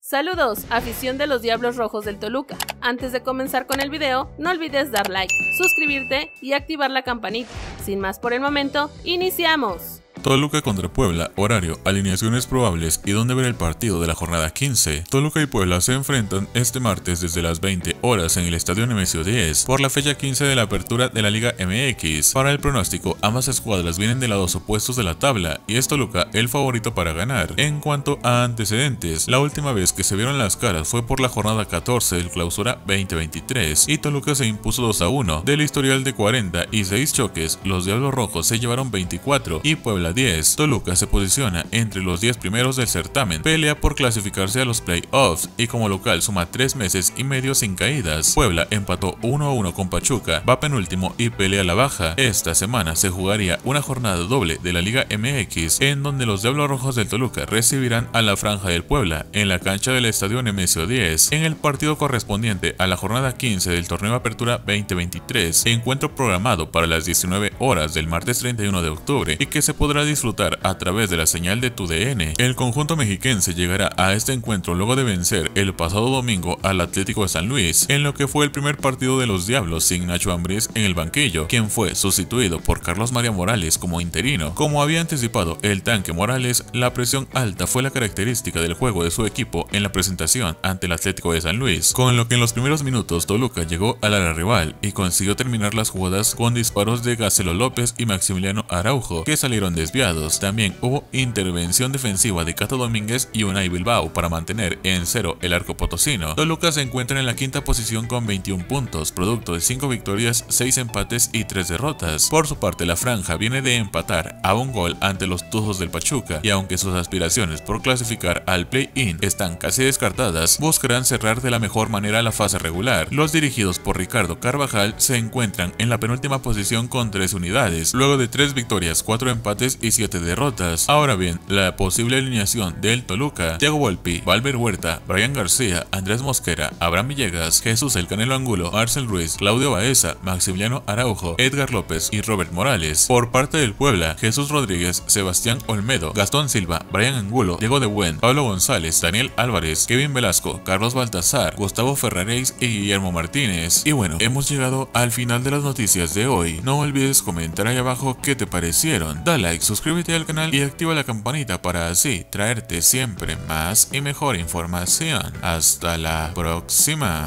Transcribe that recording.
Saludos, afición de los Diablos Rojos del Toluca. Antes de comenzar con el video, no olvides dar like, suscribirte y activar la campanita. Sin más por el momento, ¡iniciamos! Toluca contra Puebla, horario, alineaciones probables y dónde ver el partido de la jornada 15. Toluca y Puebla se enfrentan este martes desde las 20 horas en el Estadio Nemesio 10 por la fecha 15 de la apertura de la Liga MX. Para el pronóstico, ambas escuadras vienen de lados opuestos de la tabla y es Toluca el favorito para ganar. En cuanto a antecedentes, la última vez que se vieron las caras fue por la jornada 14 del Clausura 2023 y Toluca se impuso 2-1. Del historial de 46 choques, los Diablos Rojos se llevaron 24 y Puebla 10. Toluca se posiciona entre los 10 primeros del certamen, pelea por clasificarse a los playoffs y como local suma 3 meses y medio sin caídas. Puebla empató 1-1 con Pachuca, va penúltimo y pelea la baja. Esta semana se jugaría una jornada doble de la Liga MX en donde los Diablos Rojos del Toluca recibirán a la Franja del Puebla en la cancha del Estadio Nemesio 10 en el partido correspondiente a la jornada 15 del torneo Apertura 2023, encuentro programado para las 19 horas del martes 31 de octubre y que se podrá disfrutar a través de la señal de TUDN. El conjunto mexiquense llegará a este encuentro luego de vencer el pasado domingo al Atlético de San Luis, en lo que fue el primer partido de los Diablos sin Nacho Ambriz en el banquillo, quien fue sustituido por Carlos María Morales como interino. Como había anticipado el tanque Morales, la presión alta fue la característica del juego de su equipo en la presentación ante el Atlético de San Luis, con lo que en los primeros minutos Toluca llegó al área rival y consiguió terminar las jugadas con disparos de Gacelo López y Maximiliano Araujo, que salieron desviados. También hubo intervención defensiva de Cato Domínguez y Unai Bilbao para mantener en cero el arco potosino. Toluca se encuentra en la quinta posición con 21 puntos, producto de 5 victorias, 6 empates y 3 derrotas. Por su parte, la Franja viene de empatar a un gol ante los Tuzos del Pachuca y aunque sus aspiraciones por clasificar al play-in están casi descartadas, buscarán cerrar de la mejor manera la fase regular. Los dirigidos por Ricardo Carvajal se encuentran en la penúltima posición con 3 unidades, luego de 3 victorias, 4 empates y 7 derrotas. Ahora bien, la posible alineación del Toluca: Thiago Volpi, Valver Huerta, Brian García, Andrés Mosquera, Abraham Villegas, Jesús El Canelo Angulo, Marcel Ruiz, Claudio Baeza, Maximiliano Araujo, Edgar López y Robert Morales. Por parte del Puebla: Jesús Rodríguez, Sebastián Olmedo, Gastón Silva, Brian Angulo, Diego de Buen, Pablo González, Daniel Álvarez, Kevin Velasco, Carlos Baltazar, Gustavo Ferraréis y Guillermo Martínez. Y bueno, hemos llegado al final de las noticias de hoy. No olvides comentar ahí abajo qué te parecieron. Da like, suscríbete al canal y activa la campanita para así traerte siempre más y mejor información. Hasta la próxima.